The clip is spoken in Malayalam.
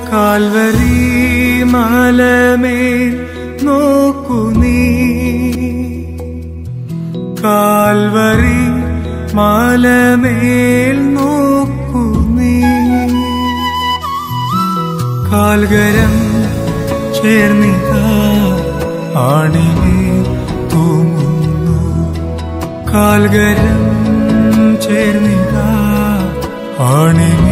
കാൽവരി മലമേൽ നോക്കൂ നീ, കാൽവരി മലമേൽ നോക്കൂ നീ. കാൽകരം ചേർന്നിതാ ആണിമേൽ തൂങ്ങുന്നു, കാൽകരം ചേർന്നിതാ ആണിമേൽ